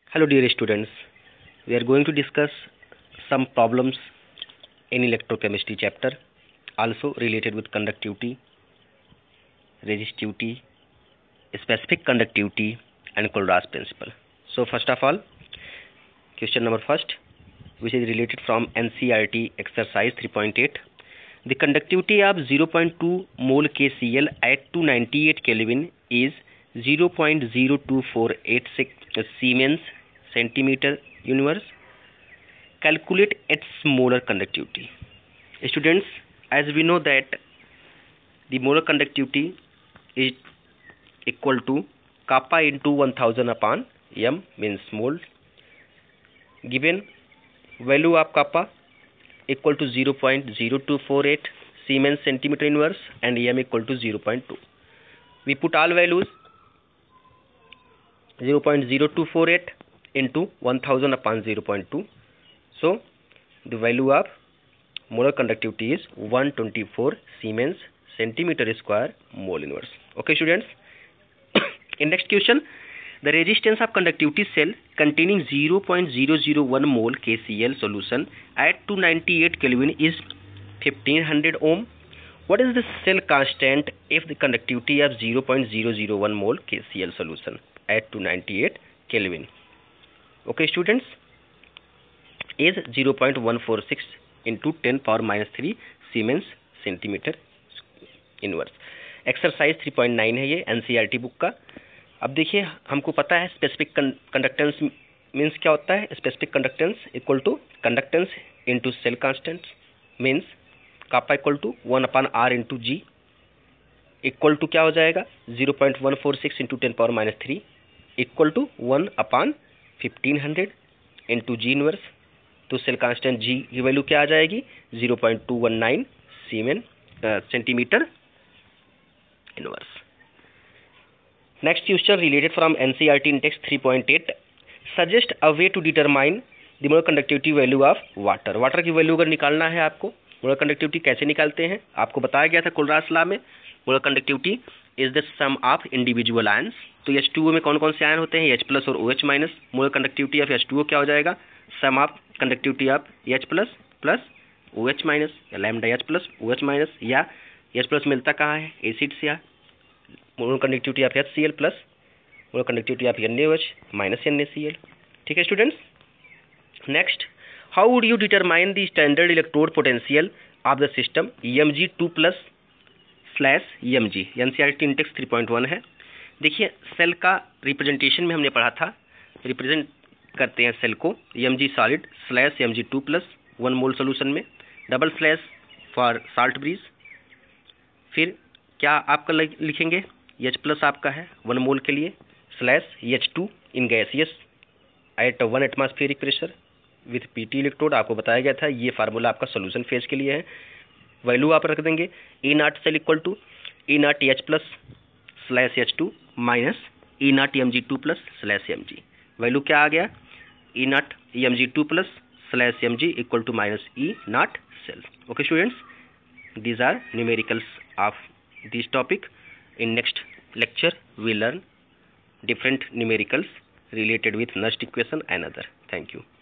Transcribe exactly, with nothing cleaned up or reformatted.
Hello dear students, we are going to discuss some problems in electrochemistry chapter also related with conductivity, resistivity, specific conductivity and Kohlraasch principle. So first of all, question number first, which is related from N C E R T exercise three point eight. The conductivity of zero point two mole K C l at two hundred ninety-eight Kelvin is zero point zero two four eight six Siemens centimeter universe. Calculate its molar conductivity. Students, as we know that the molar conductivity is equal to kappa into one thousand upon m, means mole. Given value of kappa equal to zero point zero two four eight Siemens centimeter inverse and m equal to zero point two. We put all values zero point zero two four eight into one thousand upon zero point two. So the value of molar conductivity is one hundred twenty-four Siemens centimeter square mole inverse. Okay students. In next question, the resistance of conductivity cell containing zero point zero zero one mole K C l solution at two hundred ninety-eight Kelvin is fifteen hundred ohm. What is the cell constant if the conductivity of zero point zero zero one mole K C l solution at two hundred ninety-eight Kelvin? Okay students, is zero point one four six into ten power minus three Siemens centimeter inverse. Exercise three point nine है ये NCERT book का. अब देखिए, हमको पता है specific conductance means क्या होता है. Specific conductance equal to conductance into cell constant means kappa equal to one upon R into G equal to क्या हो जाएगा zero point one four six into ten power minus three equal to one upon fifteen hundred into G inverse. तो cell constant G की value क्या आ जाएगी zero point two one nine siemens centimetre inverse. Next question related from NCERT in text three point eight. Suggest a way to determine the molar conductivity value of water. Water की value अगर निकालना है आपको, molar conductivity कैसे निकालते हैं आपको बताया गया था कोलरास लॉ में. Molar conductivity is the sum of individual ions. तो एच टू ओ में कौन कौन से आयन होते हैं, एच प्लस और O H minus. Molar conductivity of H two O क्या हो जाएगा, sum of conductivity of H plus plus O H minus या lambda H plus O H minus. या एच प्लस मिलता कहाँ है, एसिड से. या molar conductivity of H C L plus molar conductivity of N A O H minus N A C L. ठीक है students. Next, how would you determine the standard electrode potential of the system M G two plus slash M G. NCERT index three point one है. देखिए, cell का representation में हमने पढ़ा था, represent करते हैं सेल को M G solid slash M G two plus one mole solution में, double slash for salt bridge. फिर क्या आपका लिखेंगे, एच प्लस आपका है वन मोल के लिए slash H two in gaseous at one atmospheric pressure with PT electrode. आपको बताया गया था, ये फार्मूला आपका सोल्यूशन फेज के लिए है. वैल्यू आप रख देंगे E naught cell equal to E naught H plus slash H two minus E naught M G two plus slash M G. Value क्या आ गया, E naught M G two plus slash M G equal to minus E naught cell. Okay students, these are numericals of this topic. In next lecture we learn different numericals related with Nernst equation and other. Thank you.